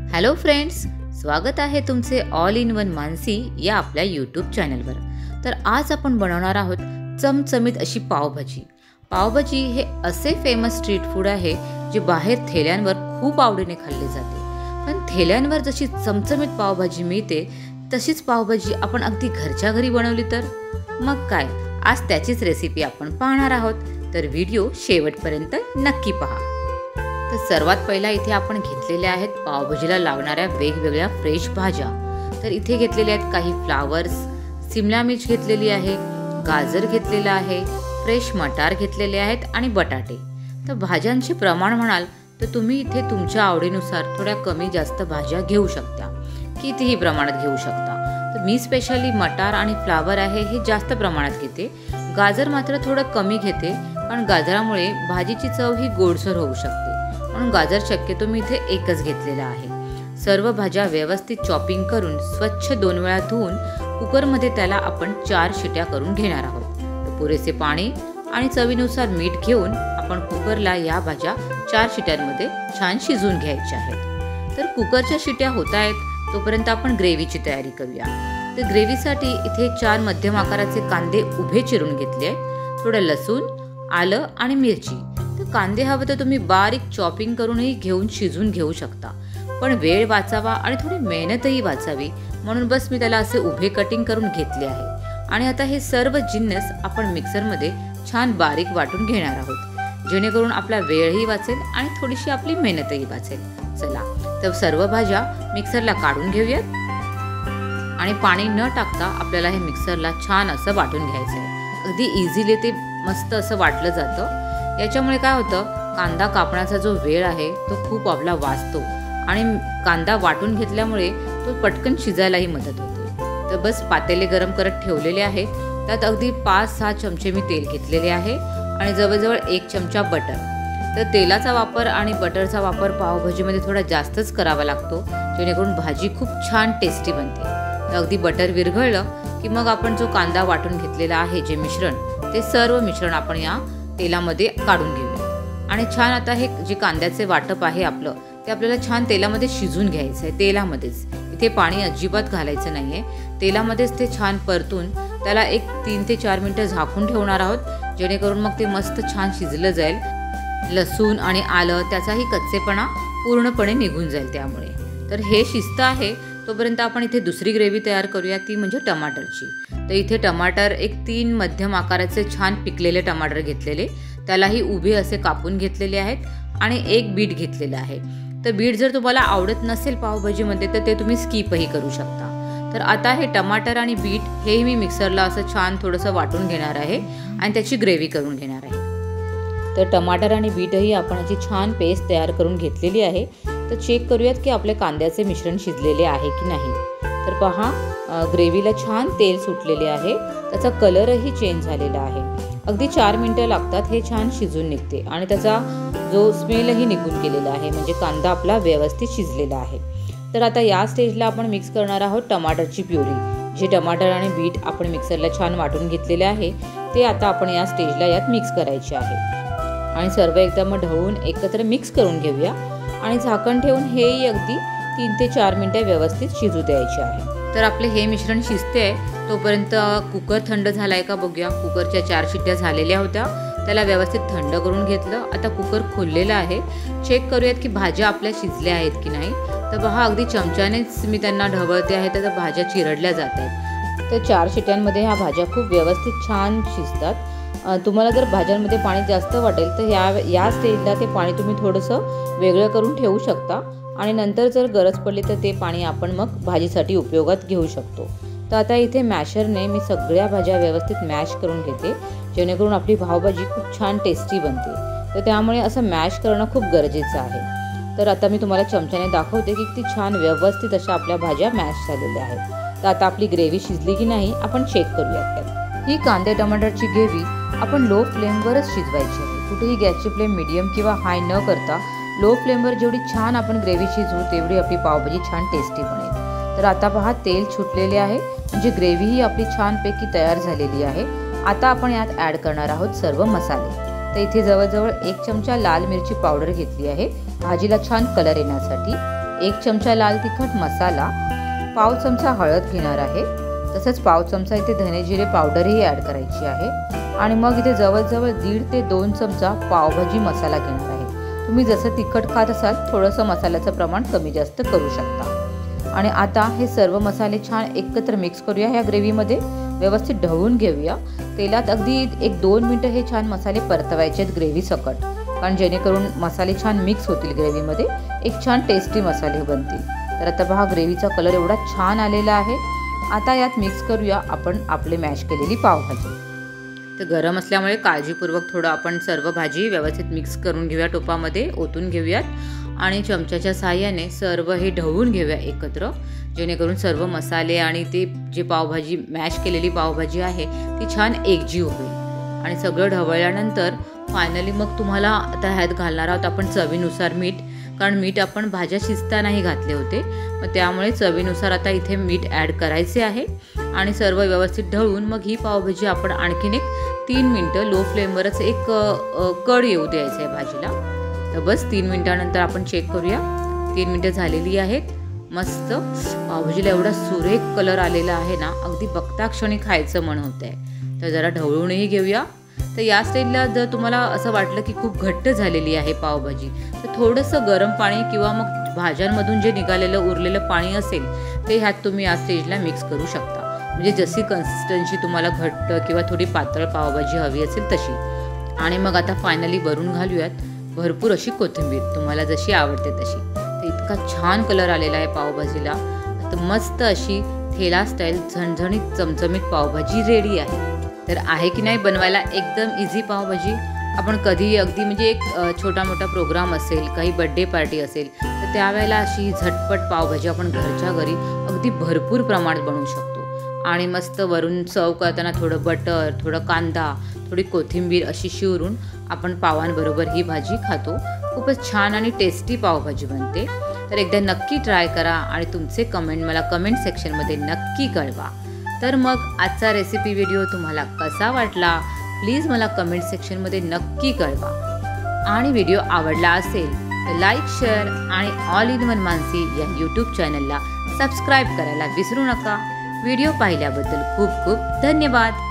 Hello friends, स्वागत आहे तुमचे ऑल इन वन मानसी या आपल्या यूट्यूब चॅनलवर। तर आज आपण बनवणार आहोत चमचमीत अशी पावभाजी। पावभाजी हे असे फेमस स्ट्रीट फूड आहे जे बाहेर ठेल्यांवर खूप आवडीने खाल्ले जाते। पण ठेल्यांवर जशी चमचमीत पावभाजी मिळते तशीच पावभाजी आपण अगदी घरच्या घरी बनवली तर मग काय, आज त्याचीच रेसिपी आपण पाहणार आहोत। तर व्हिडिओ शेवटपर्यंत नक्की पहा। तर सर्वात पहिला इथे आपण घेतलेल्या आहेत पावभाजीला लागणाऱ्या वेगवेगळ्या फ्रेश भाज्या। तर इथे घेतलेले आहेत काही फ्लावर्स, शिमला मिर्च घेतलेली आहे, गाजर घेतलेला आहे, फ्रेश मटार घेतलेले आहेत आणि बटाटे। तर भाज्यांचे प्रमाण म्हणाल तर तुम्ही इथे तुमच्या आवडीनुसार थोड्या कमी जास्त भाज्या घेऊ शकता, कितीही प्रमाणात घेऊ शकता। तर मी स्पेशली मटार आणि फ्लावर आहे हे जास्त प्रमाणात घेते, गाजर मात्र थोडं कमी घेते, कारण गाजरामुळे भाजीची चव ही गोडसर होऊ शकते, म्हणून गाजर शक्यतो मी इथे एकच घेतलेला आहे। सर्व भाज्या व्यवस्थित चॉपिंग करून स्वच्छ 2 वेळा धुवून कुकरमध्ये त्याला आपण 4 शिट्या करून घेणार आहोत। तर पुरेसे पाणी आणि चवीनुसार मीठ घेऊन आपण कुकरला या भाज्या 4 शिट्यांमध्ये छान शिजवून घ्यायच्या आहेत। तर कुकरच्या शिट्या होत आहेत तोपर्यंत आपण ग्रेव्हीची तयारी करूया। तर ग्रेव्हीसाठी इथे 4 मध्यम आकाराचे कांदे उभे चिरून घेतले, थोडं लसूण, आलं आणि मिरची। कांदे हवे तर तुम्ही बारीक चॉपिंग करूनही घेऊन शिजवून घेऊ शकता, पण वेळ वाचावा आणि थोडी मेहनतही वाचावी म्हणून बस मी त्याला असे उभे कटिंग करून घेतले आहे। आणि आता हे सर्व जिन्नस आपण मिक्सरमध्ये छान बारीक वाटून घेणार आहोत, जेणेकरून आपला वेळही वाचेल आणि थोडीशी आपली मेहनतही वाचेल। चला तर सर्व भाज्या मिक्सरला काढून घेऊयात आणि पाणी न टाकता आपल्याला हे मिक्सरला छान असं वाटून घ्यायचं आहे। अगदी इझिली ते मस्त असं वाटलं जातं। याच्यामुळे काय होतं, कांदा कापण्याचा जो वेळ आहे तो खूप आपला वाचतो आणि कांदा वाटून घेतल्यामुळे तो पटकन शिजायलाही मदत होते। तर बस पातेले गरम करत ठेवलेले आहेत, त्यात अगदी 5-6 चमचे मी तेल घेतलेले आहे आणि जवळजवळ 1 चमचा बटर। तर तेलाचा वापर आणि बटरचा वापर पावभाजीमध्ये थोडा जास्तच करावा लागतो, जेणेकरून भाजी खूप छान टेस्टी बनते। तर अगदी बटर विरघळलं की मग आपण जो कांदा वाटून घेतलेला आहे जे मिश्रण, ते सर्व मिश्रण आपण या तेलामध्ये काढून घेऊया आणि छान आता हे जे कांद्याचे वाटप आहे आपलं ते आपल्याला छान तेलामध्ये शिजून घ्यायचं आहे। तेलामध्येच, इथे पाणी अजिबात घालायचं नाहीये, तेलामध्येच ते छान परतून त्याला 3 ते 4 मिनिटं झाकून ठेवणार आहोत, जेणेकरून मग ते मस्त छान शिजलं जाईल। लसूण आणि आलं त्याचाही कच्चेपणा पूर्णपणे निघून जाईल त्यामुळे। तर हे शिजतं आहे तोपर्यंत आपण इथे दुसरी ग्रेव्ही तयार करूया, ती म्हणजे टमाटरची। तर इथे टमाटर 3 मध्यम आकाराचे छान पिकलेले टमाटर घेतलेले, त्यालाही उभे असे कापून घेतलेले आहेत आणि 1 बीट घेतलेलं आहे। तर बीट जर तुम्हाला आवडत नसेल पावभाजीमध्ये तर ते तुम्ही स्किपही करू शकता। तर आता हे टमाटर आणि बीट हेही मी मिक्सरला असं छान थोडंसं वाटून घेणार आहे आणि त्याची ग्रेव्ही करून घेणार आहे। तर टमाटर आणि बीटही आपण याची छान पेस्ट तयार करून घेतलेली आहे। तर चेक करूयात की आपले कांद्याचे मिश्रण शिजलेले आहे की नाही। तर पहा, ग्रेव्हीला छान तेल सुटलेले आहे, त्याचा कलरही चेंज झालेला आहे। अगदी 4 मिनिटं लागतात हे छान शिजून निघते आणि त्याचा जो स्मेलही निघून गेलेला आहे, म्हणजे कांदा आपला व्यवस्थित शिजलेला आहे। तर आता या स्टेजला आपण मिक्स करणार आहोत टमाटरची प्युरी। जे टमाटर आणि बीट आपण मिक्सरला छान वाटून घेतलेले आहे ते आता आपण या स्टेजला यात मिक्स करायचे आहे आणि सर्व एकदम ढवळून एकत्र मिक्स करून घेऊया आणि झाकण ठेवून हेही अगदी 3 ते 4 मिनिटं व्यवस्थित शिजू द्यायचे आहे। तर आपले हे मिश्रण शिजते आहे तोपर्यंत कुकर थंड झालाय का बघूया। कुकरच्या 4 शिट्ट्या झालेल्या होत्या, त्याला व्यवस्थित थंड करून घेतलं। आता कुकर खोललेला आहे, चेक करूयात की भाज्या आपल्या शिजल्या आहेत की नाही। तर पहा, अगदी चमच्यानेच मी त्यांना ढवळते आहे, तर भाज्या चिरडल्या जात आहेत। तर 4 शिट्ट्यांमध्ये ह्या भाज्या खूप व्यवस्थित छान शिजतात। तुम्हाला जर भाज्यांमध्ये पाणी जास्त वाटेल तर या स्टेजला ते पाणी तुम्ही थोडंसं वेगळं करून ठेवू शकता आणि नंतर जर गरज पडली तर ते पाणी आपण मग भाजीसाठी उपयोगात घेऊ शकतो। तर आता इथे मॅशरने मी सगळ्या भाज्या व्यवस्थित मॅश करून घेते, जेणेकरून आपली पावभाजी खूप छान टेस्टी बनते। तर त्यामुळे असं मॅश करणं खूप गरजेचं आहे। तर आता मी तुम्हाला चमच्याने दाखवते की किती छान व्यवस्थित अशा आपल्या भाज्या मॅश झालेल्या आहेत। तर आता आपली ग्रेव्ही शिजली की नाही आपण चेक करूयात। ही कांदे टमाटरची ग्रेव्ही आपण लो फ्लेमवरच शिजवायची आहे। कुठेही गॅसची फ्लेम मीडियम किंवा हाय न करता लो फ्लेमवर जेवढी छान आपण ग्रेव्ही शिजवू तेवढी आपली पावभाजी छान टेस्टी बनेल। तर आता पहा, तेल सुटलेले आहे, म्हणजे ग्रेव्ही ही आपली छानपैकी तयार झालेली आहे। आता आपण यात ॲड करणार आहोत सर्व मसाले। तर इथे जवळजवळ 1 चमचा लाल मिरची पावडर घेतली आहे भाजीला छान कलर येण्यासाठी। 1 चमचा लाल तिखट मसाला, पाव चमचा हळद घेणार आहे, तसंच पाव चमचा इथे धने जिरे पावडरही ॲड करायची आहे आणि मग इथे जवळजवळ 1.5 ते 2 चमचा पावभाजी मसाला घेणार आहे। तुम्ही जसं तिखट खात असाल थोडंसं मसाल्याचं प्रमाण कमी जास्त करू शकता। आणि आता हे सर्व मसाले छान एकत्र मिक्स करूया। ह्या ग्रेव्हीमध्ये व्यवस्थित ढवळून घेऊया। तेलात अगदी 1-2 मिनिटं हे छान मसाले परतवायचे आहेत ग्रेव्ही सकट, कारण जेणेकरून मसाले छान मिक्स होतील ग्रेव्हीमध्ये, एक छान टेस्टी मसाले बनतील। तर आता पहा ग्रेव्हीचा कलर एवढा छान आलेला आहे। आता यात मिक्स करूया आपण आपले मॅश केलेली पावभाजी। तर गरम असल्यामुळे काळजीपूर्वक थोडं आपण सर्व भाजी व्यवस्थित मिक्स करून घेऊया, टोपामध्ये ओतून घेऊयात आणि चमच्याच्या साहाय्याने सर्व हे ढवळून घेऊया एकत्र, जेणेकरून सर्व मसाले आणि ते जे पावभाजी मॅश केलेली पावभाजी आहे ती छान एकजीव होईल। आणि सगळं ढवळल्यानंतर फायनली मग तुम्हाला आता ह्यात घालणार आहोत आपण चवीनुसार मीठ, कारण मीठ आपण भाज्या शिजतानाही घातले होते, मग त्यामुळे चवीनुसार आता इथे मीठ ॲड करायचे आहे आणि सर्व व्यवस्थित ढवळून मग ही पावभाजी आपण आणखीन एक 3 मिनटं लो फ्लेमवरच एक कड येऊ द्यायचं आहे भाजीला। तर बस 3 मिनटानंतर आपण चेक करूया। 3 मिनटं झालेली आहेत। मस्त पावभाजीला एवढा सुरेख कलर आलेला आहे ना, अगदी बघता क्षणी खायचं मन होत आहे। तर जरा ढवळूनही घेऊया। तर या स्टेजला जर तुम्हाला असं वाटलं की खूप घट्ट झालेली आहे पावभाजी, तर थोडंसं गरम पाणी किंवा मग भाज्यांमधून जे निघालेलं उरलेलं पाणी असेल ते ह्यात तुम्ही या स्टेजला मिक्स करू शकता, म्हणजे जशी कन्सिस्टन्सी तुम्हाला घट्ट किंवा थोडी पातळ पावभाजी हवी असेल तशी। आणि मग आता फायनली वरून घालूयात भरपूर अशी कोथिंबीर, तुम्हाला जशी आवडते तशी। तर इतका छान कलर आलेला आहे पावभाजीला। तर मस्त अशी ठेला स्टाईल झणझणीत चमचमीत पावभाजी रेडी आहे। तर आहे की नाही बनवायला एकदम इझी पावभाजी। आपण कधी अगदी म्हणजे एक छोटा मोठा प्रोग्राम असेल, काही बर्थडे पार्टी असेल, तर त्यावेळेला अशी झटपट पावभाजी आपण घरच्या घरी अगदी भरपूर प्रमाणात बनवू शकतो। आणि मस्त वरून सर्व करताना थोडं बटर, थोडं कांदा, थोडी कोथिंबीर अशी शिवरून आपण पावांबरोबर ही भाजी खातो। खूपच छान आणि टेस्टी पावभाजी बनते। तर एकदा नक्की ट्राय करा आणि तुमचे कमेंट मला कमेंट सेक्शनमध्ये नक्की कळवा। तर मग आजचा रेसिपी व्हिडिओ तुम्हाला कसा वाटला प्लीज मला कमेंट सेक्शनमध्ये नक्की कळवा। आणि व्हिडिओ आवडला असेल तर लाईक, शेअर आणि ऑल इन वन मानसी या यूट्यूब चॅनलला सबस्क्राईब करायला विसरू नका। व्हिडिओ पाहिल्याबद्दल खूप खूप धन्यवाद।